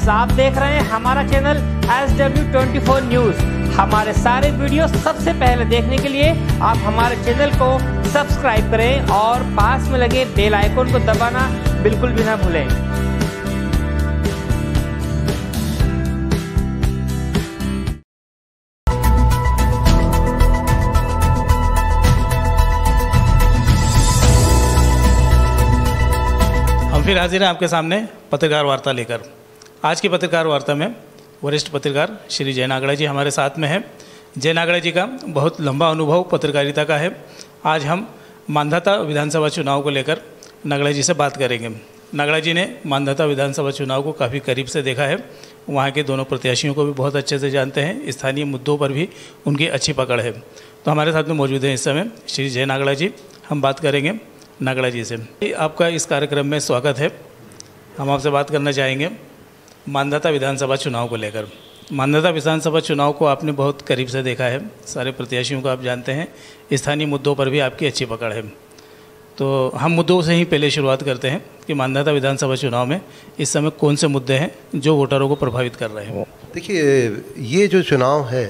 Friends, आप देख रहे हैं हमारा चैनल SW24 न्यूज। हमारे सारे वीडियो सबसे पहले देखने के लिए आप हमारे चैनल को सब्सक्राइब करें और पास में लगे बेल आइकन को दबाना बिल्कुल भी ना भूलें। फिर हाजिर हैं आपके सामने पत्रकार वार्ता लेकर। आज की पत्रकार वार्ता में वरिष्ठ पत्रकार श्री जय नागड़ा जी हमारे साथ में हैं। जय नागड़ा जी का बहुत लंबा अनुभव पत्रकारिता का है। आज हम मांधाता विधानसभा चुनाव को लेकर नागड़ा जी से बात करेंगे। नागड़ा जी ने मांधाता विधानसभा चुनाव को काफ़ी करीब से देखा है, वहाँ के दोनों प्रत्याशियों को भी बहुत अच्छे से जानते हैं, स्थानीय मुद्दों पर भी उनकी अच्छी पकड़ है। तो हमारे साथ में मौजूद हैं इस समय श्री जय नागड़ा जी। हम बात करेंगे नागड़ा जी से। आपका इस कार्यक्रम में स्वागत है। हम आपसे बात करना चाहेंगे मांधाता विधानसभा चुनाव को लेकर। मांधाता विधानसभा चुनाव को आपने बहुत करीब से देखा है, सारे प्रत्याशियों को आप जानते हैं, स्थानीय मुद्दों पर भी आपकी अच्छी पकड़ है। तो हम मुद्दों से ही पहले शुरुआत करते हैं कि मांधाता विधानसभा चुनाव में इस समय कौन से मुद्दे हैं जो वोटरों को प्रभावित कर रहे हैं? देखिए, ये जो चुनाव है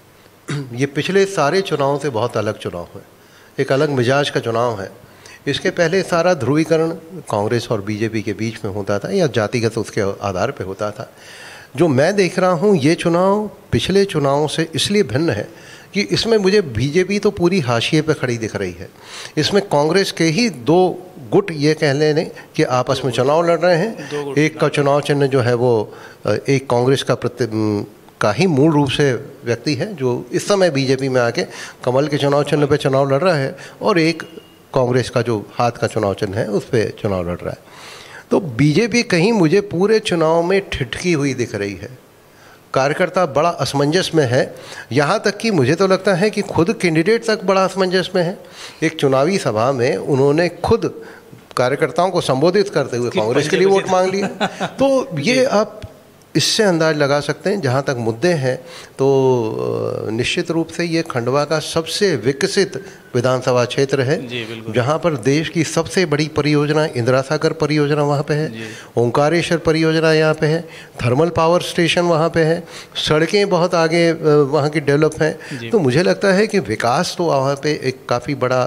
ये पिछले सारे चुनावों से बहुत अलग चुनाव है, एक अलग मिजाज का चुनाव है। इसके पहले सारा ध्रुवीकरण कांग्रेस और बीजेपी के बीच में होता था या जातिगत उसके आधार पर होता था। जो मैं देख रहा हूँ ये चुनाव पिछले चुनावों से इसलिए भिन्न है कि इसमें मुझे बीजेपी तो पूरी हाशिए पे खड़ी दिख रही है। इसमें कांग्रेस के ही दो गुट ये कह लेने कि आपस में चुनाव लड़ रहे हैं। एक का चुनाव चिन्ह जो है वो एक कांग्रेस का ही मूल रूप से व्यक्ति है जो इस समय बीजेपी में आके कमल के चुनाव चिन्ह पे चुनाव लड़ रहा है, और एक कांग्रेस का जो हाथ का चुनाव चिन्ह है उस पर चुनाव लड़ रहा है। तो बीजेपी कहीं मुझे पूरे चुनाव में ठिठकी हुई दिख रही है। कार्यकर्ता बड़ा असमंजस में है, यहाँ तक कि मुझे तो लगता है कि खुद कैंडिडेट तक बड़ा असमंजस में है। एक चुनावी सभा में उन्होंने खुद कार्यकर्ताओं को संबोधित करते हुए कांग्रेस के लिए वोट मांग लिया। तो ये आप इससे अंदाज लगा सकते हैं। जहाँ तक मुद्दे हैं तो निश्चित रूप से ये खंडवा का सबसे विकसित विधानसभा क्षेत्र है, जहाँ पर देश की सबसे बड़ी परियोजना इंदिरा सागर परियोजना वहाँ पे है, ओंकारेश्वर परियोजना यहाँ पे है, थर्मल पावर स्टेशन वहाँ पे है, सड़कें बहुत आगे वहाँ की डेवलप हैं। तो मुझे लगता है कि विकास तो वहाँ पे एक काफ़ी बड़ा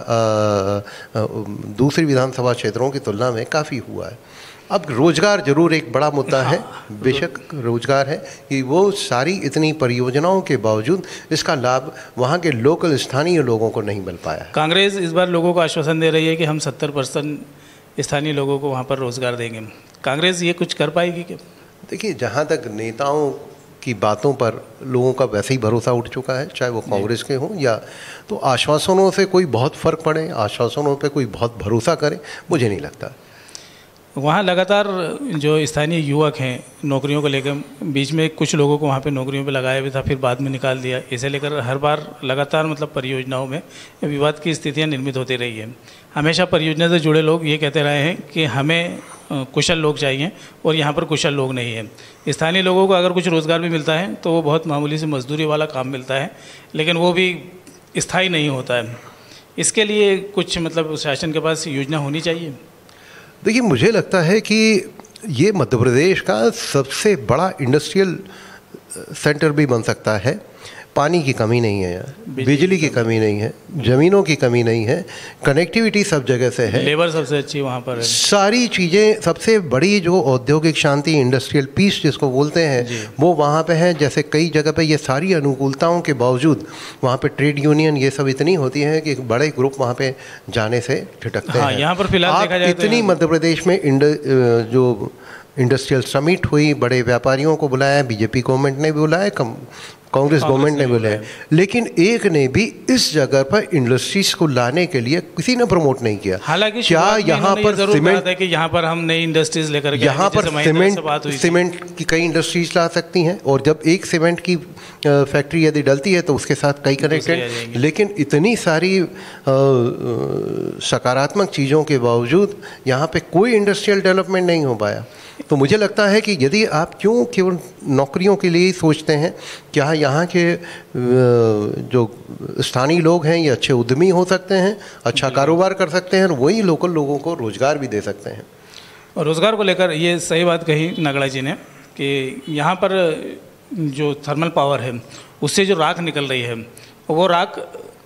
दूसरी विधानसभा क्षेत्रों की तुलना में काफ़ी हुआ है। अब रोज़गार जरूर एक बड़ा मुद्दा है, बेशक रोज़गार है कि वो सारी इतनी परियोजनाओं के बावजूद इसका लाभ वहाँ के लोकल स्थानीय लोगों को नहीं मिल पाया है। कांग्रेस इस बार लोगों को आश्वासन दे रही है कि हम 70% स्थानीय लोगों को वहाँ पर रोज़गार देंगे। कांग्रेस ये कुछ कर पाएगी क्या? देखिए, जहाँ तक नेताओं की बातों पर लोगों का वैसे ही भरोसा उठ चुका है, चाहे वो कांग्रेस के हों या तो आश्वासनों से कोई बहुत फ़र्क पड़े, आश्वासनों पर कोई बहुत भरोसा करे, मुझे नहीं लगता। वहाँ लगातार जो स्थानीय युवक हैं नौकरियों को लेकर, बीच में कुछ लोगों को वहाँ पे नौकरियों पे लगाया भी था, फिर बाद में निकाल दिया। इसे लेकर हर बार लगातार मतलब परियोजनाओं में विवाद की स्थितियाँ निर्मित होती रही है। हमेशा परियोजना से जुड़े लोग ये कहते रहे हैं कि हमें कुशल लोग चाहिए और यहाँ पर कुशल लोग नहीं हैं। स्थानीय लोगों को अगर कुछ रोज़गार भी मिलता है तो वो बहुत मामूली से मजदूरी वाला काम मिलता है, लेकिन वो भी स्थायी नहीं होता है। इसके लिए कुछ मतलब शासन के पास योजना होनी चाहिए। देखिए, मुझे लगता है कि ये मध्य प्रदेश का सबसे बड़ा इंडस्ट्रियल सेंटर भी बन सकता है। पानी की कमी नहीं है यहाँ, बिजली की कमी नहीं है, ज़मीनों की कमी नहीं है, कनेक्टिविटी सब जगह से है, लेबर सबसे अच्छी वहाँ पर है, सारी चीज़ें। सबसे बड़ी जो औद्योगिक शांति, इंडस्ट्रियल पीस जिसको बोलते हैं, वो वहाँ पे है। जैसे कई जगह पे ये सारी अनुकूलताओं के बावजूद वहाँ पे ट्रेड यूनियन ये सब इतनी होती हैं कि बड़े ग्रुप वहाँ पे जाने से ठिठकते हैं। यहाँ पर फिलहाल देखा जाए इतनी मध्य प्रदेश में जो इंडस्ट्रियल समिट हुई, बड़े व्यापारियों को बुलाया, बीजेपी गवर्नमेंट ने भी बुलाया, कांग्रेस गवर्नमेंट ने बुलाया, लेकिन एक ने भी इस जगह पर इंडस्ट्रीज को लाने के लिए किसी ने प्रमोट नहीं किया। हालांकि क्या यहाँ पर सीमेंट है कि यहाँ पर हम नई इंडस्ट्रीज लेकर के, यहाँ पर सीमेंट की कई इंडस्ट्रीज ला सकती हैं, और जब एक सीमेंट की फैक्ट्री यदि डलती है तो उसके साथ कई कनेक्टेड, लेकिन इतनी सारी सकारात्मक चीज़ों के बावजूद यहाँ पे कोई इंडस्ट्रियल डेवलपमेंट नहीं हो पाया। तो मुझे लगता है कि यदि आप क्यों केवल नौकरियों के लिए ही सोचते हैं, क्या यहाँ के जो स्थानीय लोग हैं ये अच्छे उद्यमी हो सकते हैं, अच्छा कारोबार कर सकते हैं, और वही लोकल लोगों को रोज़गार भी दे सकते हैं। और रोज़गार को लेकर ये सही बात कही नागड़ा जी ने कि यहाँ पर जो थर्मल पावर है उससे जो राख निकल रही है वो राख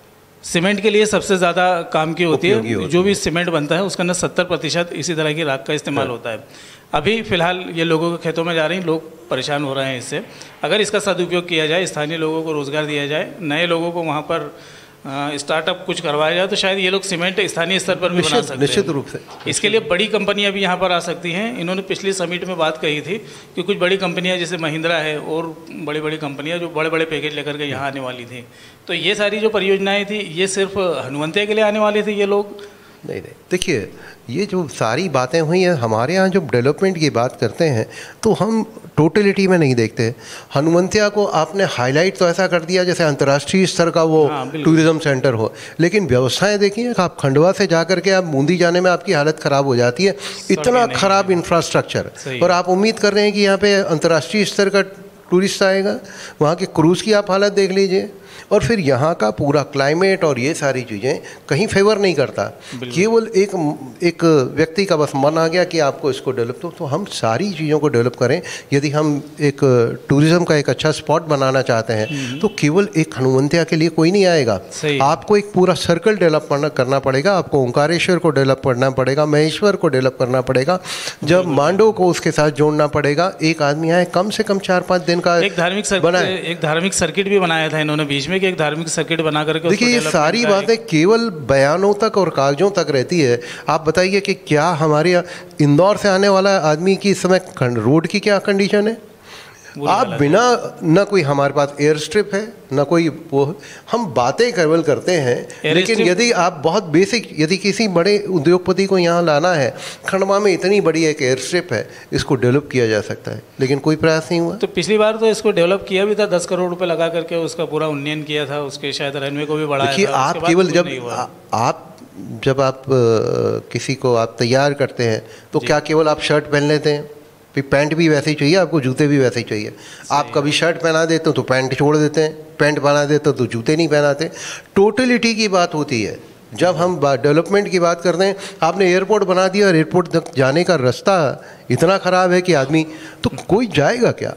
सीमेंट के लिए सबसे ज़्यादा काम की होती है। जो भी सीमेंट बनता है उसका अंदर 70% इसी तरह की राख का इस्तेमाल होता है। अभी फ़िलहाल ये लोगों के खेतों में जा रही हैं, लोग परेशान हो रहे हैं इससे। अगर इसका सदुपयोग किया जाए, स्थानीय लोगों को रोज़गार दिया जाए, नए लोगों को वहाँ पर स्टार्टअप कुछ करवाया जाए, तो शायद ये लोग सीमेंट स्थानीय स्तर पर भी बना सकते हैं। निश्चित रूप से इसके लिए बड़ी कंपनियां भी यहाँ पर आ सकती हैं। इन्होंने पिछली समिट में बात कही थी कि कुछ बड़ी कंपनियां जैसे महिंद्रा है और बड़ी बड़ी कंपनियां जो बड़े बड़े पैकेज लेकर के यहाँ आने वाली थी। तो ये सारी जो परियोजनाएं थी ये सिर्फ हनुवंतिया के लिए आने वाली थी। ये लोग नहीं, देखिए ये जो सारी बातें हुई हैं, हमारे यहाँ जब डेवलपमेंट की बात करते हैं तो हम टोटलिटी में नहीं देखते। हनुवंतिया को आपने हाईलाइट तो ऐसा कर दिया जैसे अंतर्राष्ट्रीय स्तर का वो टूरिज्म सेंटर हो, लेकिन व्यवस्थाएं देखिए, आप खंडवा से जा करके आप बूंदी जाने में आपकी हालत ख़राब हो जाती है, इतना ख़राब इंफ्रास्ट्रक्चर, और आप उम्मीद कर रहे हैं कि यहाँ पे अंतर्राष्ट्रीय स्तर का टूरिस्ट आएगा। वहाँ के क्रूज़ की आप हालत देख लीजिए, और फिर यहाँ का पूरा क्लाइमेट और ये सारी चीज़ें कहीं फेवर नहीं करता। केवल एक व्यक्ति का बस मन आ गया कि आपको इसको डेवलप, तो हम सारी चीज़ों को डेवलप करें। यदि हम एक टूरिज़्म का एक अच्छा स्पॉट बनाना चाहते हैं तो केवल एक हनुवंतिया के लिए कोई नहीं आएगा। आपको एक पूरा सर्कल डेवलप करना पड़ेगा। आपको ओंकारेश्वर को डेवलप करना पड़ेगा, महेश्वर को डेवलप करना पड़ेगा, जब मांडो को उसके साथ जोड़ना पड़ेगा। एक आदमी आए, कम से कम 4-5 दिन का एक धार्मिक सर्किट भी बनाया था इन्होंने बीच में, कि एक धार्मिक सर्किट बना करके। देखिए ये सारी बातें केवल बयानों तक और कागजों तक रहती है। आप बताइए कि क्या हमारे इंदौर से आने वाला आदमी की इस समय रोड की क्या कंडीशन है? आप बिना, न कोई हमारे पास एयर स्ट्रिप है, न कोई वो, हम बातें केवल करते हैं, लेकिन यदि आप बहुत बेसिक, यदि किसी बड़े उद्योगपति को यहाँ लाना है, खंडवा में इतनी बड़ी एक एयर स्ट्रिप है, इसको डेवलप किया जा सकता है, लेकिन कोई प्रयास नहीं हुआ। तो पिछली बार तो इसको डेवलप किया भी था, 10 करोड़ रुपए लगा करके उसका पूरा उन्नयन किया था, उसके शायद रनवे को भी बढ़ाया था। देखिए आप केवल जब आप किसी को आप तैयार करते हैं तो क्या केवल आप शर्ट पहन लेते हैं? पैंट भी वैसे ही चाहिए आपको, जूते भी वैसे ही चाहिए। आप कभी शर्ट पहना देते हो तो पैंट छोड़ देते हैं, पैंट पहना देते हो तो जूते नहीं पहनाते। टोटलिटी की बात होती है। जब हम डेवलपमेंट की बात करते हैं, आपने एयरपोर्ट बना दिया और एयरपोर्ट तक जाने का रास्ता इतना ख़राब है कि आदमी, तो कोई जाएगा क्या?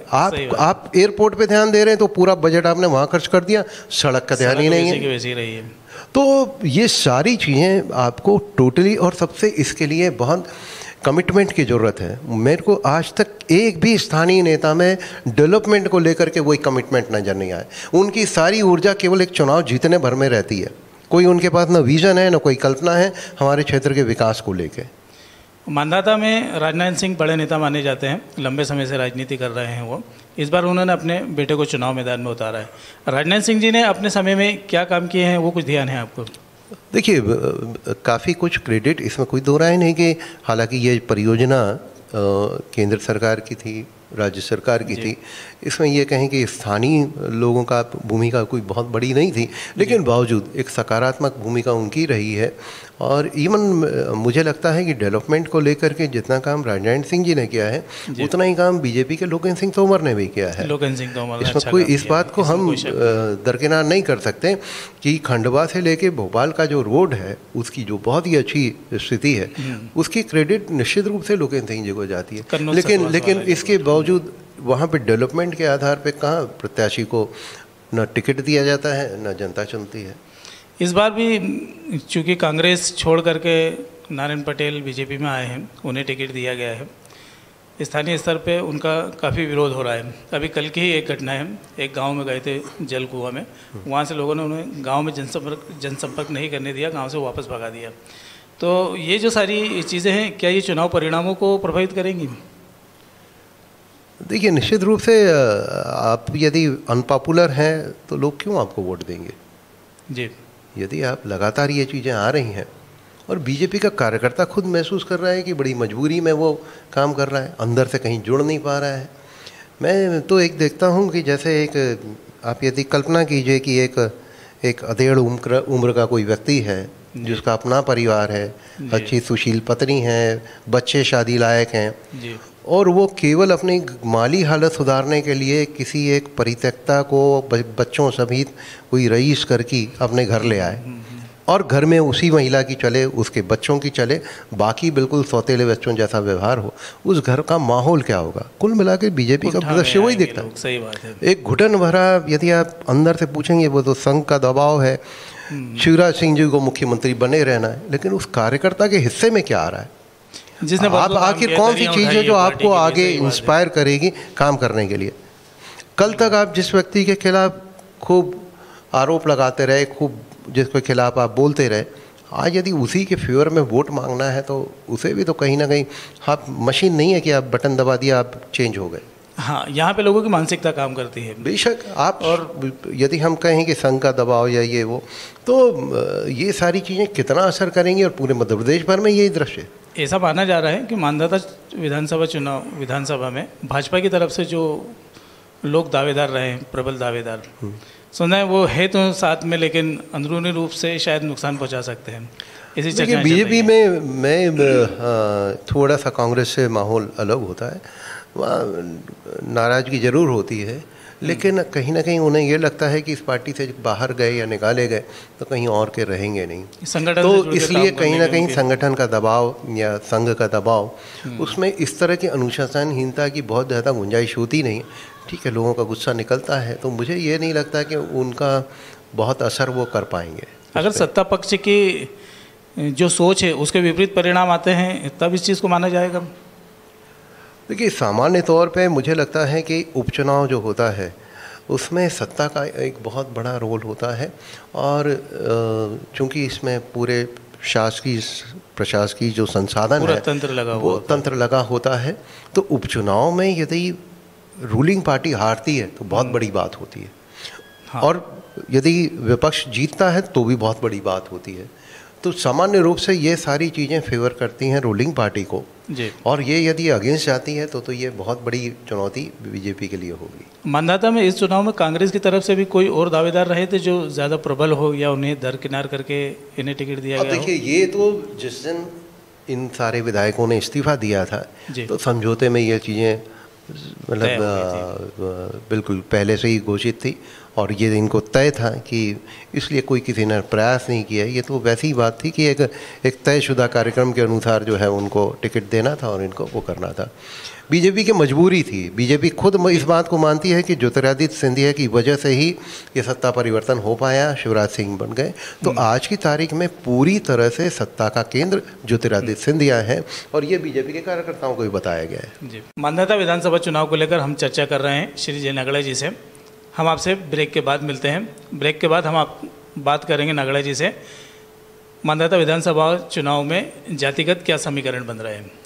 आप एयरपोर्ट पे ध्यान दे रहे हैं तो पूरा बजट आपने वहाँ खर्च कर दिया, सड़क का ध्यान ही नहीं है। तो ये सारी चीज़ें आपको टोटली, और सबसे इसके लिए बहुत कमिटमेंट की ज़रूरत है। मेरे को आज तक एक भी स्थानीय नेता में डेवलपमेंट को लेकर के वही कमिटमेंट नज़र नहीं आए। उनकी सारी ऊर्जा केवल एक चुनाव जीतने भर में रहती है। कोई उनके पास न विज़न है, न कोई कल्पना है हमारे क्षेत्र के विकास को लेकर। मांधाता में राजनारायण सिंह बड़े नेता माने जाते हैं, लंबे समय से राजनीति कर रहे हैं वो। इस बार उन्होंने अपने बेटे को चुनाव मैदान में उतारा है। राजनारायण सिंह जी ने अपने समय में क्या काम किए हैं, वो कुछ ध्यान है आपको? देखिए काफ़ी कुछ क्रेडिट, इसमें कोई दो राय नहीं कि हालांकि ये परियोजना केंद्र सरकार की थी, राज्य सरकार की थी। इसमें ये कहें कि स्थानीय लोगों का भूमिका कोई बहुत बड़ी नहीं थी, लेकिन बावजूद एक सकारात्मक भूमिका उनकी रही है। और इवन मुझे लगता है कि डेवलपमेंट को लेकर के जितना काम राजनारायण सिंह जी ने किया है, उतना ही काम बीजेपी के लोकेन्द्र सिंह तोमर ने भी किया है। इसमें कोई इस बात को हम दरकिनार नहीं कर सकते कि खंडवा से लेके भोपाल का जो रोड है उसकी जो बहुत ही अच्छी स्थिति है, उसकी क्रेडिट निश्चित रूप से लोकेन्द्र सिंह जी को जाती है। लेकिन इसके बावजूद वहाँ पे डेवलपमेंट के आधार पे कहाँ प्रत्याशी को न टिकट दिया जाता है, न जनता चुनती है। इस बार भी चूँकि कांग्रेस छोड़ करके नारायण पटेल बीजेपी में आए हैं, उन्हें टिकट दिया गया है। स्थानीय स्तर पे उनका काफ़ी विरोध हो रहा है। अभी कल की ही एक घटना है, एक गांव में गए थे जल कुआं में, वहाँ से लोगों ने उन्हें गांव में जनसंपर्क नहीं करने दिया, गांव से वापस भगा दिया। तो ये जो सारी चीज़ें हैं, क्या ये चुनाव परिणामों को प्रभावित करेंगी? देखिए निश्चित रूप से आप यदि अनपॉपुलर हैं तो लोग क्यों आपको वोट देंगे जी। यदि आप लगातार ये चीज़ें आ रही हैं और बीजेपी का कार्यकर्ता खुद महसूस कर रहा है कि बड़ी मजबूरी में वो काम कर रहा है, अंदर से कहीं जुड़ नहीं पा रहा है। मैं तो एक देखता हूँ कि जैसे एक आप यदि कल्पना कीजिए कि एक अधेड़ उम्र का कोई व्यक्ति है जिसका अपना परिवार है, अच्छी सुशील पत्नी है, बच्चे शादी लायक हैं, और वो केवल अपनी माली हालत सुधारने के लिए किसी एक परित्यक्ता को बच्चों समेत कोई रईस करके अपने घर ले आए और घर में उसी महिला की चले, उसके बच्चों की चले, बाकी बिल्कुल सौतेले बच्चों जैसा व्यवहार हो, उस घर का माहौल क्या होगा? कुल मिला के बीजेपी का दृश्य वही दिखता है। सही बात है। एक घुटन भरा, यदि आप अंदर से पूछेंगे, वो तो संघ का दबाव है, शिवराज सिंह जी को मुख्यमंत्री बने रहना है, लेकिन उस कार्यकर्ता के हिस्से में क्या आ रहा है? जिसने आप आखिर कौन सी चीज़ है जो आपको आगे इंस्पायर करेगी काम करने के लिए? कल तक आप जिस व्यक्ति के खिलाफ खूब आरोप लगाते रहे, खूब जिसके खिलाफ आप बोलते रहे, आज यदि उसी के फेवर में वोट मांगना है तो उसे भी तो कहीं ना कहीं, आप मशीन नहीं है कि आप बटन दबा दिया आप चेंज हो गए। हाँ, यहाँ पे लोगों की मानसिकता काम करती है। बेशक आप, और यदि हम कहें कि संघ का दबाव या ये वो, तो ये सारी चीज़ें कितना असर करेंगी, और पूरे मध्य प्रदेश भर में यही दृश्य है। ऐसा माना जा रहा है कि मानदाता विधानसभा में भाजपा की तरफ से जो लोग दावेदार रहे हैं, प्रबल दावेदार, सुना है वो है तो साथ में, लेकिन अंदरूनी रूप से शायद नुकसान पहुंचा सकते हैं। इसी चर्चा बीजेपी में थोड़ा सा कांग्रेस से माहौल अलग होता है, वहाँ नाराज़गी ज़रूर होती है, लेकिन कहीं ना कहीं उन्हें ये लगता है कि इस पार्टी से बाहर गए या निकाले गए तो कहीं और के रहेंगे नहीं, संगठन, तो इसलिए कहीं ना कहीं संगठन का दबाव या संघ का दबाव, उसमें इस तरह की अनुशासनहीनता की बहुत ज़्यादा गुंजाइश होती नहीं। ठीक है, लोगों का गुस्सा निकलता है, तो मुझे ये नहीं लगता कि उनका बहुत असर वो कर पाएंगे। अगर सत्ता पक्ष की जो सोच है उसके विपरीत परिणाम आते हैं तब इस चीज़ को माना जाएगा? देखिए, सामान्य तौर पे मुझे लगता है कि उपचुनाव जो होता है उसमें सत्ता का एक बहुत बड़ा रोल होता है, और चूंकि इसमें पूरे शासकीय प्रशासकीय जो संसाधन है वो तंत्र लगा होता है, तो उपचुनाव में यदि रूलिंग पार्टी हारती है तो बहुत बड़ी बात होती है। हाँ। और यदि विपक्ष जीतता है तो भी बहुत बड़ी बात होती है। तो सामान्य रूप से ये सारी चीज़ें फेवर करती हैं रूलिंग पार्टी को जी। और ये यदि अगेंस्ट जाती है तो ये बहुत बड़ी चुनौती बीजेपी के लिए होगी। मानदाता में इस चुनाव में कांग्रेस की तरफ से भी कोई और दावेदार रहे थे जो ज़्यादा प्रबल हो, या उन्हें दरकिनार करके इन्हें टिकट दिया गया? देखिए, ये तो जिस दिन इन सारे विधायकों ने इस्तीफा दिया था तो समझौते में ये चीज़ें मतलब बिल्कुल पहले से ही घोषित थी, और ये इनको तय था कि इसलिए कोई किसी ने प्रयास नहीं किया। ये तो वैसी ही बात थी कि एक तयशुदा कार्यक्रम के अनुसार जो है उनको टिकट देना था और इनको वो करना था। बीजेपी की मजबूरी थी। बीजेपी खुद इस बात को मानती है कि ज्योतिरादित्य सिंधिया की वजह से ही ये सत्ता परिवर्तन हो पाया, शिवराज सिंह बन गए। तो आज की तारीख में पूरी तरह से सत्ता का केंद्र ज्योतिरादित्य सिंधिया है, और ये बीजेपी के कार्यकर्ताओं को भी बताया गया है। जी, मानदाता विधानसभा चुनाव को लेकर हम चर्चा कर रहे हैं श्री जय नागड़ा जी से। हम आपसे ब्रेक के बाद मिलते हैं। ब्रेक के बाद हम आप बात करेंगे नागड़ा जी से, मानदाता विधानसभा चुनाव में जातिगत क्या समीकरण बन रहे हैं।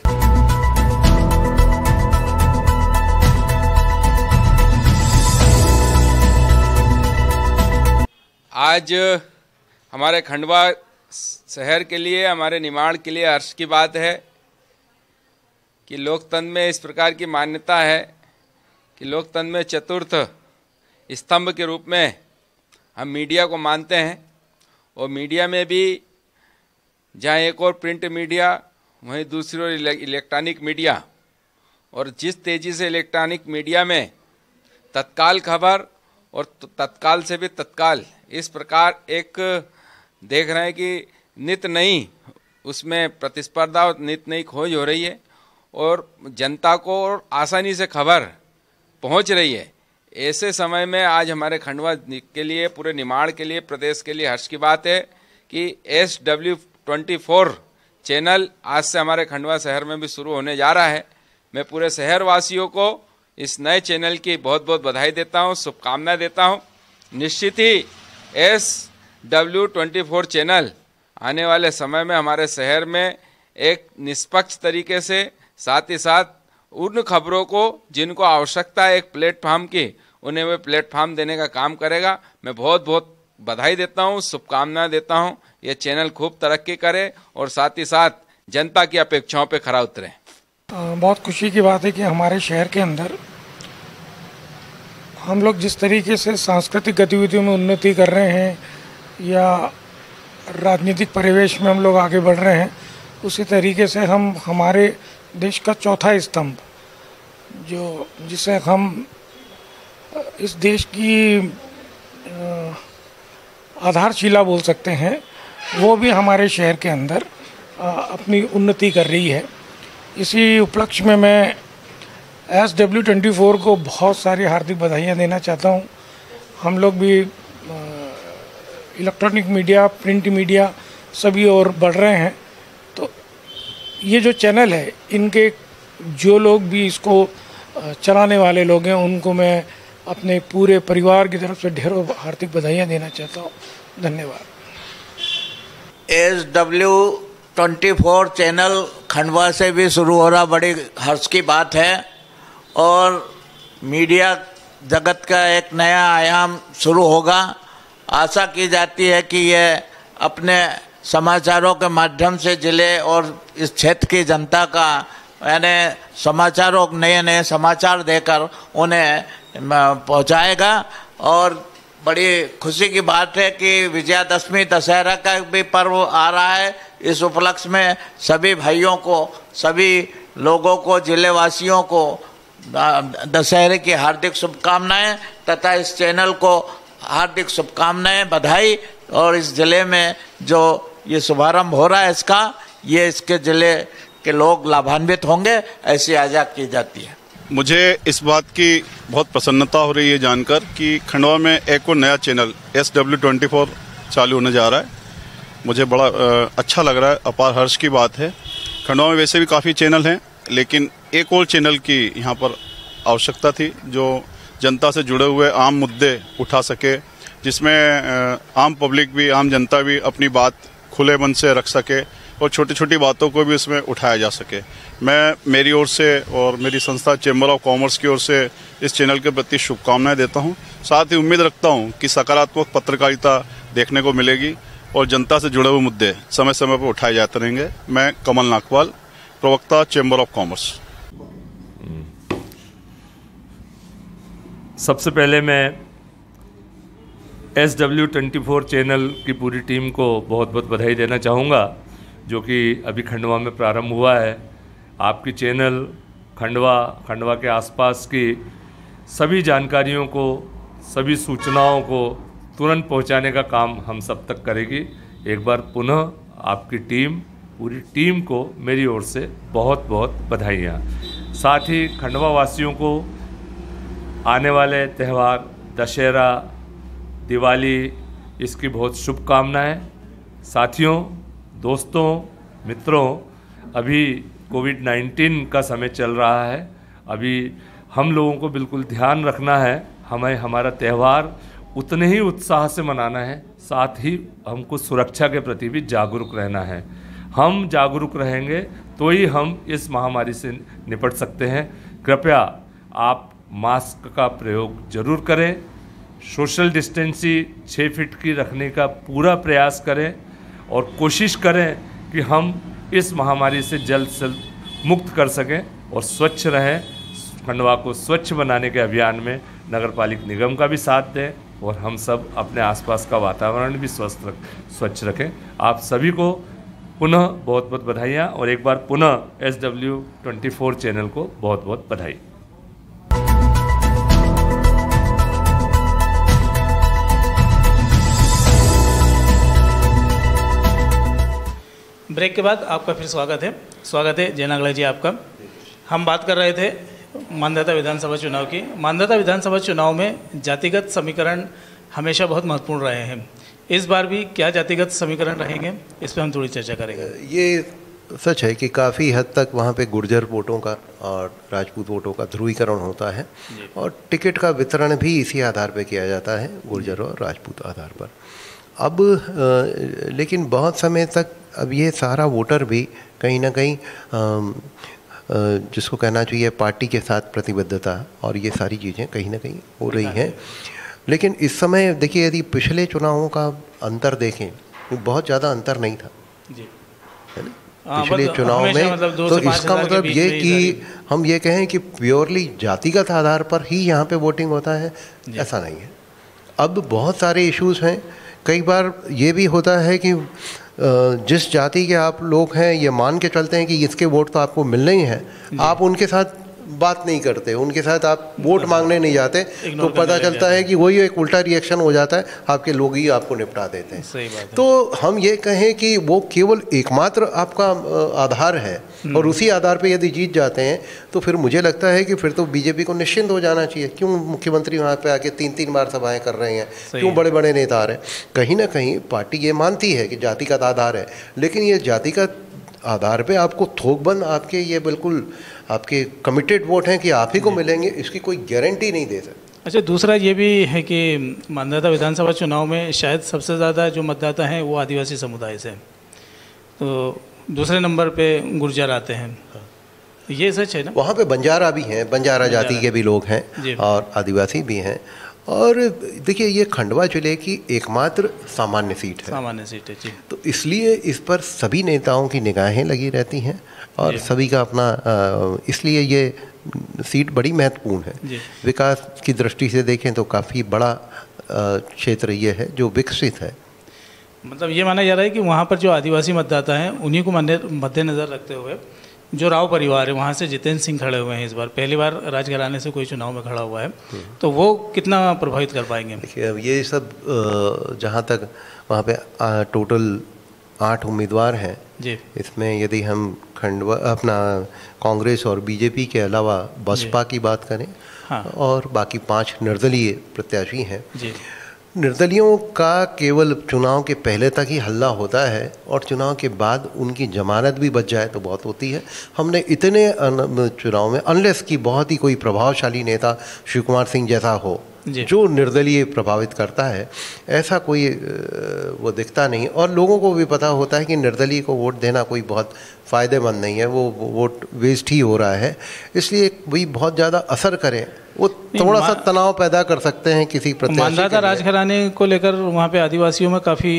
आज हमारे खंडवा शहर के लिए, हमारे निमाड़ के लिए हर्ष की बात है कि लोकतंत्र में इस प्रकार की मान्यता है कि लोकतंत्र में चतुर्थ स्तंभ के रूप में हम मीडिया को मानते हैं, और मीडिया में भी जहाँ एक और प्रिंट मीडिया वहीं दूसरी ओर इलेक्ट्रॉनिक मीडिया, और जिस तेज़ी से इलेक्ट्रॉनिक मीडिया में तत्काल खबर और तत्काल से भी तत्काल, इस प्रकार एक देख रहे हैं कि नित नई उसमें प्रतिस्पर्धा और नित नई खोज हो रही है, और जनता को और आसानी से खबर पहुंच रही है। ऐसे समय में आज हमारे खंडवा के लिए, पूरे निमाड़ के लिए, प्रदेश के लिए हर्ष की बात है कि SW24 चैनल आज से हमारे खंडवा शहर में भी शुरू होने जा रहा है। मैं पूरे शहर वासियों को इस नए चैनल की बहुत बहुत बधाई देता हूं, शुभकामनाएं देता हूं। निश्चित ही SW24 चैनल आने वाले समय में हमारे शहर में एक निष्पक्ष तरीके से, साथ ही साथ उन खबरों को जिनको आवश्यकता है एक प्लेटफॉर्म की, उन्हें वे प्लेटफॉर्म देने का काम करेगा। मैं बहुत बहुत बधाई देता हूं, शुभकामनाएं देता हूं। ये चैनल खूब तरक्की करे और साथ ही साथ जनता की अपेक्षाओं पे खरा उतरे। बहुत खुशी की बात है कि हमारे शहर के अंदर हम लोग जिस तरीके से सांस्कृतिक गतिविधियों में उन्नति कर रहे हैं या राजनीतिक परिवेश में हम लोग आगे बढ़ रहे हैं, उसी तरीके से हम हमारे देश का चौथा स्तंभ, जो जिसे हम इस देश की आधारशिला बोल सकते हैं, वो भी हमारे शहर के अंदर अपनी उन्नति कर रही है। इसी उपलक्ष्य में मैं SW24 को बहुत सारी हार्दिक बधाइयाँ देना चाहता हूँ। हम लोग भी इलेक्ट्रॉनिक मीडिया, प्रिंट मीडिया सभी और बढ़ रहे हैं। तो ये जो चैनल है, इनके जो लोग भी इसको चलाने वाले लोग हैं, उनको मैं अपने पूरे परिवार की तरफ से ढेरों हार्दिक बधाइयाँ देना चाहता हूँ। धन्यवाद। SW24 चैनल खंडवा से भी शुरू हो रहा, बड़ी हर्ष की बात है। और मीडिया जगत का एक नया आयाम शुरू होगा। आशा की जाती है कि ये अपने समाचारों के माध्यम से जिले और इस क्षेत्र की जनता का यानी समाचारों, नए नए समाचार देकर उन्हें पहुंचाएगा। और बड़ी खुशी की बात है कि विजयादशमी दशहरा का भी पर्व आ रहा है। इस उपलक्ष्य में सभी भाइयों को, सभी लोगों को, जिलेवासियों को दशहरे की हार्दिक शुभकामनाएं तथा इस चैनल को हार्दिक शुभकामनाएं, बधाई। और इस ज़िले में जो ये शुभारंभ हो रहा है ये इसके ज़िले के लोग लाभान्वित होंगे, ऐसी आशा की जाती है। मुझे इस बात की बहुत प्रसन्नता हो रही है जानकर कि खंडवा में एक और नया चैनल SW24 चालू होने जा रहा है। मुझे बड़ा अच्छा लग रहा है, अपार हर्ष की बात है। खंडवा में वैसे भी काफ़ी चैनल हैं, लेकिन एक और चैनल की यहाँ पर आवश्यकता थी जो जनता से जुड़े हुए आम मुद्दे उठा सके, जिसमें आम पब्लिक भी, आम जनता भी अपनी बात खुले मन से रख सके और छोटी छोटी बातों को भी उसमें उठाया जा सके। मैं मेरी ओर से और मेरी संस्था चैम्बर ऑफ कॉमर्स की ओर से इस चैनल के प्रति शुभकामनाएं देता हूं। साथ ही उम्मीद रखता हूं कि सकारात्मक पत्रकारिता देखने को मिलेगी और जनता से जुड़े हुए मुद्दे समय समय पर उठाए जाते रहेंगे। मैं कमल नागपाल, प्रवक्ता चैम्बर ऑफ कॉमर्स। सबसे पहले मैं SW24 चैनल की पूरी टीम को बहुत बहुत बधाई देना चाहूँगा, जो कि अभी खंडवा में प्रारंभ हुआ है। आपकी चैनल खंडवा के आसपास की सभी जानकारियों को, सभी सूचनाओं को तुरंत पहुंचाने का काम हम सब तक करेगी। एक बार पुनः आपकी पूरी टीम को मेरी ओर से बहुत बहुत बधाइयाँ। साथ ही खंडवा वासियों को आने वाले त्यौहार दशहरा, दिवाली, इसकी बहुत शुभकामनाएं। साथियों, दोस्तों, मित्रों, अभी कोविड-19 का समय चल रहा है। अभी हम लोगों को बिल्कुल ध्यान रखना है। हमें हमारा त्यौहार उतने ही उत्साह से मनाना है, साथ ही हमको सुरक्षा के प्रति भी जागरूक रहना है। हम जागरूक रहेंगे तो ही हम इस महामारी से निपट सकते हैं। कृपया आप मास्क का प्रयोग जरूर करें, सोशल डिस्टेंसिंग 6 फीट की रखने का पूरा प्रयास करें और कोशिश करें कि हम इस महामारी से जल्द से जल्द मुक्त कर सकें और स्वच्छ रहें। खंडवा को स्वच्छ बनाने के अभियान में नगरपालिका निगम का भी साथ दें और हम सब अपने आसपास का वातावरण भी स्वच्छ रखें। आप सभी को पुनः बहुत बहुत बधाइयाँ और एक बार पुनः SW24 चैनल को बहुत बहुत बधाई। ब्रेक के बाद आपका फिर स्वागत है जय नागड़ा जी आपका। हम बात कर रहे थे मानधता विधानसभा चुनाव की। मानधता विधानसभा चुनाव में जातिगत समीकरण हमेशा बहुत महत्वपूर्ण रहे हैं। इस बार भी क्या जातिगत समीकरण रहेंगे, इस पर हम थोड़ी चर्चा करेंगे। ये सच है कि काफ़ी हद तक वहाँ पे गुर्जर वोटों का और राजपूत वोटों का ध्रुवीकरण होता है और टिकट का वितरण भी इसी आधार पर किया जाता है, गुर्जर और राजपूत आधार पर। अब लेकिन बहुत समय तक अब ये सारा वोटर भी कहीं ना कहीं जिसको कहना चाहिए पार्टी के साथ प्रतिबद्धता और ये सारी चीज़ें कहीं ना कहीं हो रही हैं। लेकिन इस समय देखिए, यदि पिछले चुनावों का अंतर देखें तो बहुत ज़्यादा अंतर नहीं था जी, है ना। पिछले चुनाव में मतलब तो इसका मतलब ये कि हम ये कहें कि प्योरली जातिगत आधार पर ही यहाँ पे वोटिंग होता है, ऐसा नहीं है। अब बहुत सारे इश्यूज़ हैं। कई बार ये भी होता है कि जिस जाति के आप लोग हैं ये मान के चलते हैं कि इसके वोट तो आपको मिलने ही हैं, आप उनके साथ बात नहीं करते, उनके साथ आप वोट मांगने नहीं जाते, तो पता चलता है कि वही एक उल्टा रिएक्शन हो जाता है, आपके लोग ही आपको निपटा देते हैं। सही बात है। तो हम ये कहें कि वो केवल एकमात्र आपका आधार है, और उसी आधार पे यदि जीत जाते हैं तो फिर मुझे लगता है कि फिर तो बीजेपी को निश्चिंत हो जाना चाहिए। क्यों मुख्यमंत्री वहाँ पे आके 3-3 बार सभाएं कर रहे हैं, क्यों बड़े बड़े नेता आ रहे हैं? कहीं ना कहीं पार्टी ये मानती है कि जातिगत आधार है, लेकिन ये जातिगत आधार पे आपको थोकबंद आपके ये बिल्कुल आपके कमिटेड वोट हैं कि आप ही को मिलेंगे, इसकी कोई गारंटी नहीं दे सकते। अच्छा, दूसरा ये भी है कि मानदाता विधानसभा चुनाव में शायद सबसे ज़्यादा जो मतदाता हैं वो आदिवासी समुदाय से, तो दूसरे नंबर पे गुर्जर आते हैं, ये सच है ना? वहाँ पे बंजारा भी हैं, बंजारा जाति के भी लोग हैं और आदिवासी भी हैं। और देखिए, ये खंडवा जिले की एकमात्र सामान्य सीट है, सामान्य सीट है जी। तो इसलिए इस पर सभी नेताओं की निगाहें लगी रहती हैं और सभी का अपना, इसलिए ये सीट बड़ी महत्वपूर्ण है। विकास की दृष्टि से देखें तो काफ़ी बड़ा क्षेत्र ये है जो विकसित है। मतलब ये माना जा रहा है कि वहाँ पर जो आदिवासी मतदाता हैं उन्हीं को मद्देनज़र रखते हुए जो राव परिवार है वहाँ से जितेंद्र सिंह खड़े हुए हैं, इस बार पहली बार राजघराने से कोई चुनाव में खड़ा हुआ है, तो वो कितना प्रभावित कर पाएंगे? देखिए, अब ये सब जहाँ तक वहाँ पे टोटल 8 उम्मीदवार हैं जी, इसमें यदि हम खंडवा अपना कांग्रेस और बीजेपी के अलावा बसपा की बात करें, हाँ, और बाकी 5 निर्दलीय प्रत्याशी हैं जी। निर्दलियों का केवल चुनाव के पहले तक ही हल्ला होता है और चुनाव के बाद उनकी जमानत भी बच जाए तो बहुत होती है। हमने इतने चुनाव में, अनलेस की बहुत ही कोई प्रभावशाली नेता शिव कुमार सिंह जैसा हो जो निर्दलीय प्रभावित करता है, ऐसा कोई वो दिखता नहीं। और लोगों को भी पता होता है कि निर्दलीय को वोट देना कोई बहुत फ़ायदेमंद नहीं है, वो वोट वेस्ट ही हो रहा है। इसलिए वही बहुत ज़्यादा असर करें, वो थोड़ा सा तनाव पैदा कर सकते हैं किसी प्रत्याशी। मानदाता राजघराने को लेकर वहाँ पे आदिवासियों में काफ़ी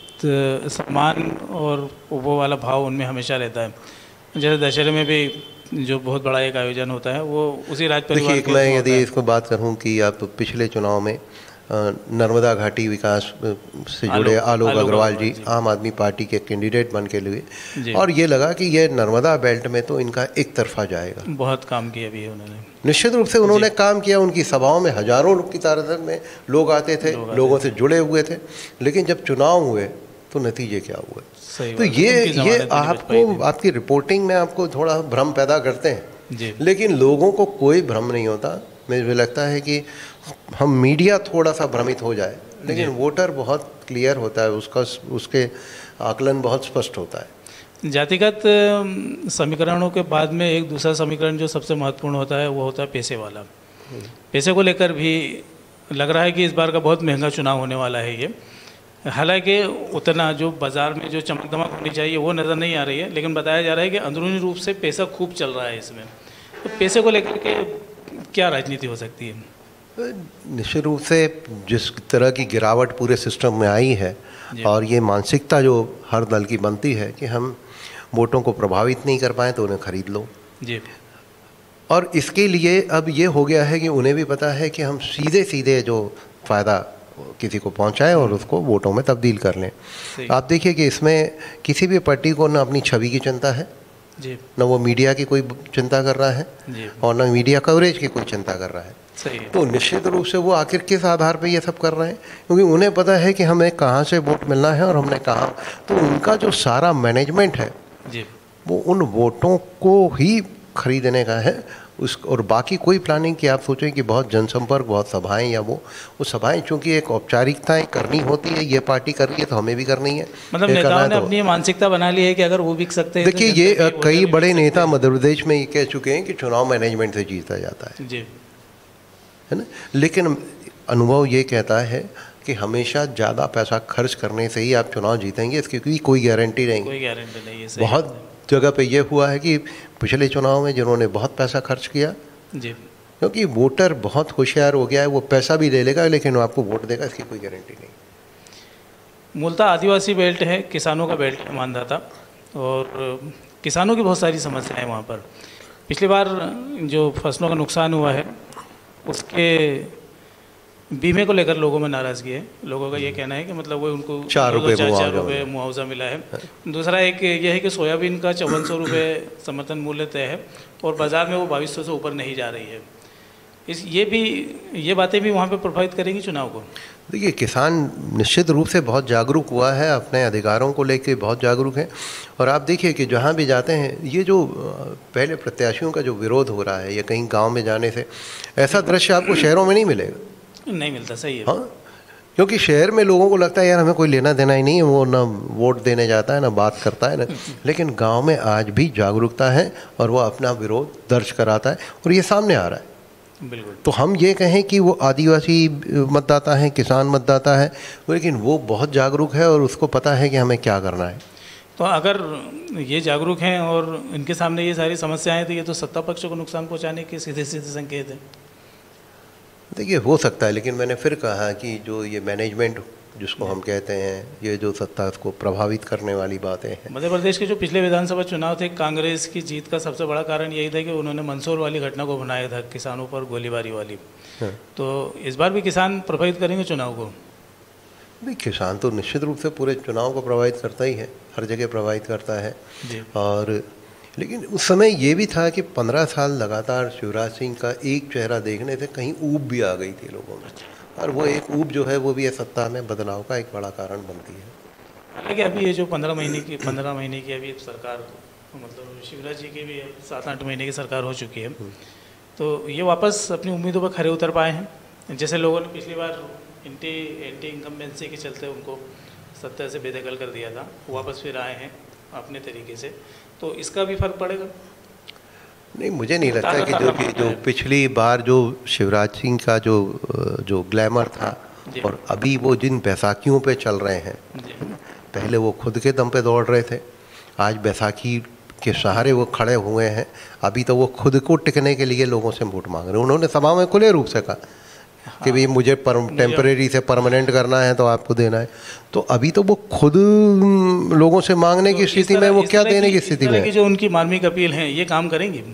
सम्मान और वो वाला भाव उनमें हमेशा रहता है। जैसे दशहरे में भी जो बहुत बड़ा एक आयोजन होता है वो उसी राज परिवार के। मैं यदि इसको बात करूं कि आप पिछले चुनाव में नर्मदा घाटी विकास से जुड़े आलोक अग्रवाल जी आम आदमी पार्टी के कैंडिडेट बन के लिए, और ये लगा कि ये नर्मदा बेल्ट में तो इनका एक तरफा जाएगा। बहुत काम किया भी उन्होंने, निश्चित रूप से उन्होंने काम किया। उनकी सभाओं में हजारों की तादाद में लोग आते थे, लोगों से जुड़े हुए थे, लेकिन जब चुनाव हुए तो नतीजे क्या हुए? तो ये आपको आपकी रिपोर्टिंग में आपको थोड़ा भ्रम पैदा करते हैं, लेकिन लोगों को कोई भ्रम नहीं होता। मुझे लगता है कि हम मीडिया थोड़ा सा भ्रमित हो जाए, लेकिन वोटर बहुत क्लियर होता है, उसके आकलन बहुत स्पष्ट होता है। जातिगत समीकरणों के बाद में एक दूसरा समीकरण जो सबसे महत्वपूर्ण होता है वो होता है पैसे वाला। पैसे को लेकर भी लग रहा है कि इस बार का बहुत महंगा चुनाव होने वाला है ये। हालांकि उतना जो बाज़ार में जो चमक दमक होनी चाहिए वो नज़र नहीं आ रही है, लेकिन बताया जा रहा है कि अंदरूनी रूप से पैसा खूब चल रहा है इसमें। तो पैसे को लेकर के क्या राजनीति हो सकती है? निश्चित रूप से जिस तरह की गिरावट पूरे सिस्टम में आई है और ये मानसिकता जो हर दल की बनती है कि हम वोटों को प्रभावित नहीं कर पाए तो उन्हें खरीद लो जी, और इसके लिए अब ये हो गया है कि उन्हें भी पता है कि हम सीधे सीधे जो फ़ायदा किसी को पहुंचाएं और उसको वोटों में तब्दील कर लें। आप देखिए कि इसमें किसी भी पार्टी को न अपनी छवि की चिंता है जी, न वो मीडिया की कोई चिंता कर रहा है जी, और न मीडिया कवरेज की कोई चिंता कर रहा है। सही है। तो निश्चित रूप से वो आखिर किस आधार पे ये सब कर रहे हैं, क्योंकि उन्हें पता है कि हमें कहाँ से वोट मिलना है और हमने कहाँ, तो उनका जो सारा मैनेजमेंट है जी, वो उन वोटों को ही खरीदने का है उस, और बाकी कोई प्लानिंग की आप सोचें कि बहुत जनसंपर्क, बहुत सभाएं या वो सभाएं चूंकि एक औपचारिकताएं करनी होती है, ये पार्टी कर रही है तो हमें भी करनी है। मतलब नेताओं ने अपनी मानसिकता बना ली है कि अगर वो बिक सकते हैं। देखिए, ये कई बड़े नेता मध्य प्रदेश में ये कह चुके हैं कि चुनाव मैनेजमेंट से जीता जाता है जी, है ना, लेकिन अनुभव ये कहता है कि हमेशा ज़्यादा पैसा खर्च करने से ही आप चुनाव जीतेंगे, इसकी कोई गारंटी नहीं। कोई गारंटी नहीं है। बहुत जगह पे ये हुआ है कि पिछले चुनाव में जिन्होंने बहुत पैसा खर्च किया जी, क्योंकि वोटर बहुत होशियार हो गया है, वो पैसा भी ले लेगा लेकिन वो आपको वोट देगा, इसकी कोई गारंटी नहीं। मूलतः आदिवासी बेल्ट है, किसानों का बेल्ट है मानदाता, और किसानों की बहुत सारी समस्याएं हैं वहाँ पर। पिछली बार जो फसलों का नुकसान हुआ है उसके बीमे को लेकर लोगों में नाराज़गी है। लोगों का ये कहना है कि मतलब वो उनको 4 रुपये मुआवजा मिला है। दूसरा एक ये है कि सोयाबीन का 5400 रुपये समर्थन मूल्य तय है और बाज़ार में वो 2200 से ऊपर नहीं जा रही है। ये बातें भी वहाँ पे प्रभावित करेंगी चुनाव को। देखिए, किसान निश्चित रूप से बहुत जागरूक हुआ है, अपने अधिकारों को लेकर बहुत जागरूक है। और आप देखिए कि जहाँ भी जाते हैं, ये जो पहले प्रत्याशियों का जो विरोध हो रहा है या कहीं गांव में जाने से, ऐसा दृश्य आपको शहरों में नहीं मिलेगा। नहीं मिलता, सही है। हाँ, क्योंकि शहर में लोगों को लगता है यार हमें कोई लेना देना ही नहीं है, वो ना वोट देने जाता है ना बात करता है ना। लेकिन गाँव में आज भी जागरूकता है और वो अपना विरोध दर्ज कराता है और ये सामने आ रहा है। बिल्कुल। तो हम ये कहें कि वो आदिवासी मतदाता है, किसान मतदाता है, लेकिन वो बहुत जागरूक है और उसको पता है कि हमें क्या करना है। तो अगर ये जागरूक हैं और इनके सामने ये सारी समस्याएं, तो ये तो सत्ता पक्ष को नुकसान पहुंचाने के सीधे सीधे संकेत है। देखिए, हो सकता है, लेकिन मैंने फिर कहा कि जो ये मैनेजमेंट जिसको हम कहते हैं, ये जो सत्ता को प्रभावित करने वाली बातें हैं। मध्य प्रदेश के जो पिछले विधानसभा चुनाव थे, कांग्रेस की जीत का सबसे बड़ा कारण यही था कि उन्होंने मंदसौर वाली घटना को बनाया था, किसानों पर गोलीबारी वाली। तो इस बार भी किसान प्रभावित करेंगे चुनाव को? नहीं, किसान तो निश्चित रूप से पूरे चुनाव को प्रभावित करता ही है, हर जगह प्रभावित करता है। और लेकिन उस समय ये भी था कि 15 साल लगातार शिवराज सिंह का एक चेहरा देखने से कहीं ऊब भी आ गई थी लोगों में, और वो एक ऊब जो है वो भी सत्ता में बदलाव का एक बड़ा कारण बनती है। हालांकि अभी ये जो 15 महीने की अभी सरकार, मतलब शिवराज जी की भी 7-8 महीने की सरकार हो चुकी है, तो ये वापस अपनी उम्मीदों पर खरे उतर पाए हैं। जैसे लोगों ने पिछली बार एंटी इनकम्बेंसी के चलते उनको सत्ता से बेदखल कर दिया था, वापस फिर आए हैं अपने तरीके से, तो इसका भी फर्क पड़ेगा? नहीं, मुझे नहीं लगता कि जो पिछली बार जो शिवराज सिंह का जो ग्लैमर था और अभी वो जिन बैसाखियों पे चल रहे हैं, पहले वो खुद के दम पे दौड़ रहे थे, आज बैसाखी के सहारे वो खड़े हुए हैं। अभी तो वो खुद को टिकने के लिए लोगों से वोट मांग रहे हैं। उन्होंने सभा में खुले रूप से कहा कि भाई मुझे टेम्परेरी से परमानेंट करना है तो आपको देना है। तो अभी तो वो खुद लोगों से मांगने की स्थिति में, वो क्या देने की स्थिति में? जो उनकी मार्मिक अपील है, ये काम करेंगे?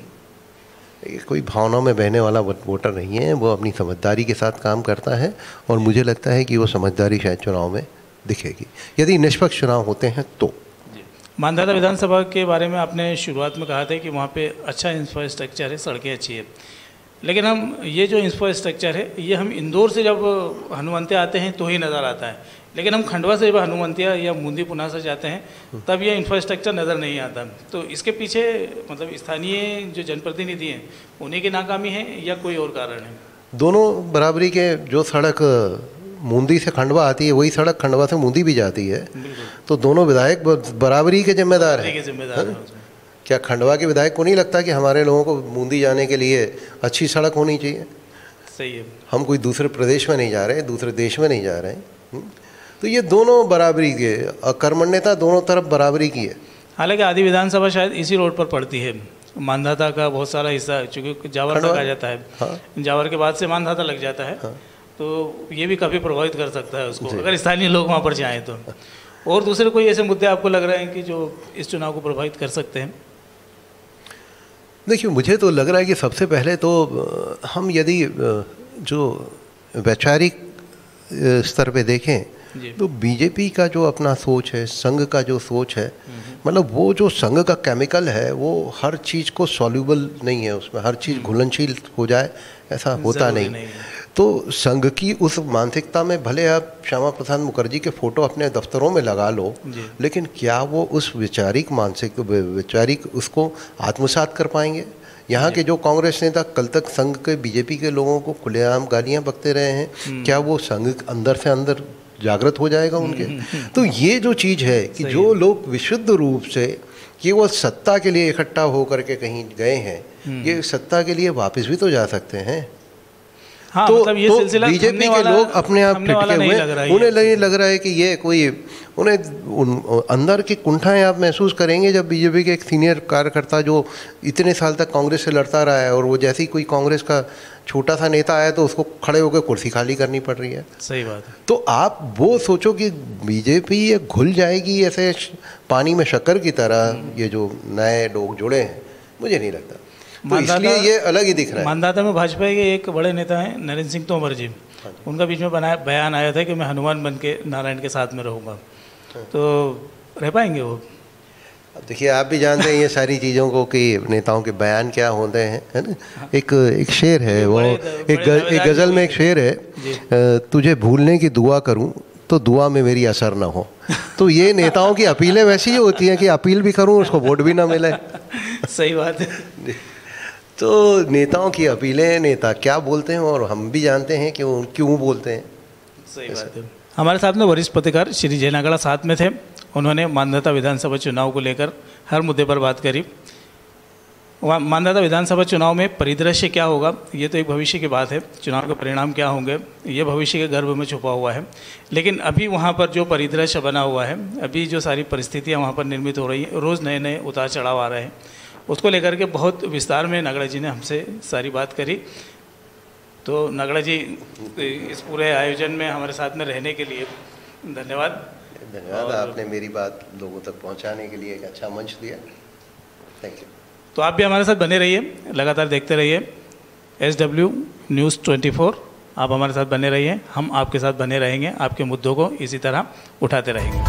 कोई भावनाओं में बहने वाला वोटर नहीं है, वो अपनी समझदारी के साथ काम करता है और मुझे लगता है कि वो समझदारी शायद चुनाव में दिखेगी, यदि निष्पक्ष चुनाव होते हैं तो। मांधाता विधानसभा के बारे में आपने शुरुआत में कहा था कि वहाँ पे अच्छा इंफ्रास्ट्रक्चर है, सड़कें अच्छी है, लेकिन हम ये जो इंफ्रास्ट्रक्चर है ये हम इंदौर से जब हनुमंतिया आते हैं तो ही नज़र आता है, लेकिन हम खंडवा से जब हनुमंतिया या मुंदी पुना से जाते हैं तब ये इंफ्रास्ट्रक्चर नज़र नहीं आता। तो इसके पीछे मतलब स्थानीय जो जनप्रतिनिधि हैं उन्हीं की नाकामी है या कोई और कारण है? दोनों बराबरी के। जो सड़क मुंदी से खंडवा आती है वही सड़क खंडवा से मुंदी भी जाती है, तो दोनों विधायक बराबरी के जिम्मेदार हैं। क्या खंडवा के विधायक को नहीं लगता कि हमारे लोगों को मुंदी जाने के लिए अच्छी सड़क होनी चाहिए? सही है। हम कोई दूसरे प्रदेश में नहीं जा रहे, दूसरे देश में नहीं जा रहे हैं। तो ये दोनों बराबरी के, कर्मण्यता दोनों तरफ बराबरी की है। हालांकि आदि विधानसभा शायद इसी रोड पर पड़ती है, मानधाता का बहुत सारा हिस्सा, चूँकि जावर तक आ जाता है। हाँ। जावर के बाद से मानधाता लग जाता है। हाँ। तो ये भी काफ़ी प्रभावित कर सकता है उसको, अगर स्थानीय लोग वहाँ पर जाएँ तो। और दूसरे कोई ऐसे मुद्दे आपको लग रहे हैं कि जो इस चुनाव को प्रभावित कर सकते हैं? देखिए, मुझे तो लग रहा है कि सबसे पहले तो हम यदि जो वैचारिक स्तर पे देखें तो बीजेपी का जो अपना सोच है, संघ का जो सोच है, मतलब वो जो संघ का केमिकल है वो हर चीज़ को सॉल्यूबल नहीं है, उसमें हर चीज़ घुलनशील हो जाए ऐसा होता नहीं। तो संघ की उस मानसिकता में भले आप श्यामा प्रसाद मुखर्जी के फ़ोटो अपने दफ्तरों में लगा लो, लेकिन क्या वो उस वैचारिक उसको आत्मसात कर पाएंगे? यहाँ के जो कांग्रेस नेता कल तक संघ के, बीजेपी के लोगों को खुलेआम गालियाँ बकते रहे हैं, क्या वो संघ अंदर से अंदर जागृत हो जाएगा उनके? तो ये जो चीज़ है कि जो लोग विशुद्ध रूप से केवल सत्ता के लिए इकट्ठा होकर के कहीं गए हैं, ये सत्ता के लिए वापस भी तो जा सकते हैं। हाँ, तो मतलब ये सिलसिला बीजेपी के लोग अपने आप टिके हुए, उन्हें नहीं लग रहा है कि ये कोई, उन्हें अंदर की कुंठाएं आप महसूस करेंगे जब बीजेपी के एक सीनियर कार्यकर्ता जो इतने साल तक कांग्रेस से लड़ता रहा है और वो जैसे ही कोई कांग्रेस का छोटा सा नेता आया तो उसको खड़े होकर कुर्सी खाली करनी पड़ रही है। सही बात है। तो आप वो सोचो कि बीजेपी ये घुल जाएगी ऐसे पानी में शक्कर की तरह, ये जो नए लोग जुड़े हैं, मुझे नहीं लगता। तो इसलिए ये अलग ही दिख रहा है। मानधाता में भाजपा के एक बड़े नेता हैं नरेंद्र सिंह तोमर जी, उनका बीच में बयान आया था कि मैं हनुमान बन के नारायण के साथ में रहूँगा, तो रह पाएंगे वो? देखिए, आप भी जानते हैं ये सारी चीज़ों को कि नेताओं के बयान क्या होते हैं, है ना। एक शेर है, वो एक गज़ल में एक शेर है, तुझे भूलने की दुआ करूं तो दुआ में मेरी असर ना हो। तो ये नेताओं की अपीलें वैसी ही होती हैं कि अपील भी करूं, उसको वोट भी ना मिले। सही बात है। तो नेताओं की अपीलें, नेता क्या बोलते हैं और हम भी जानते हैं कि वो क्यों बोलते हैं। सही बात है। हमारे साथ में वरिष्ठ पत्रकार श्री जय नागड़ा साथ में थे। उन्होंने मानदाता विधानसभा चुनाव को लेकर हर मुद्दे पर बात करी। मानदाता विधानसभा चुनाव में परिदृश्य क्या होगा, ये तो एक भविष्य की बात है। चुनाव के परिणाम क्या होंगे, ये भविष्य के गर्भ में छुपा हुआ है। लेकिन अभी वहाँ पर जो परिदृश्य बना हुआ है, अभी जो सारी परिस्थितियाँ वहाँ पर निर्मित हो रही हैं, रोज़ नए नए उतार चढ़ाव आ रहे हैं, उसको लेकर के बहुत विस्तार में नागड़ा जी ने हमसे सारी बात करी। तो नागड़ा जी, इस पूरे आयोजन में हमारे साथ में रहने के लिए धन्यवाद। धन्यवाद, आपने मेरी बात लोगों तक पहुंचाने के लिए एक अच्छा मंच दिया। Thank you. तो आप भी हमारे साथ बने रहिए, लगातार देखते रहिए SW News 24। आप हमारे साथ बने रहिए, हम आपके साथ बने रहेंगे, आपके मुद्दों को इसी तरह उठाते रहेंगे।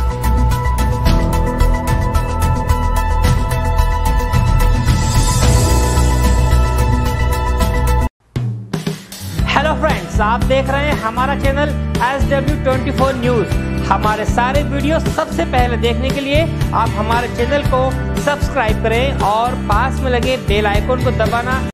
हेलो फ्रेंड्स, आप देख रहे हैं हमारा चैनल SW 24 न्यूज़। हमारे सारे वीडियो सबसे पहले देखने के लिए आप हमारे चैनल को सब्सक्राइब करें और पास में लगे बेल आइकन को दबाना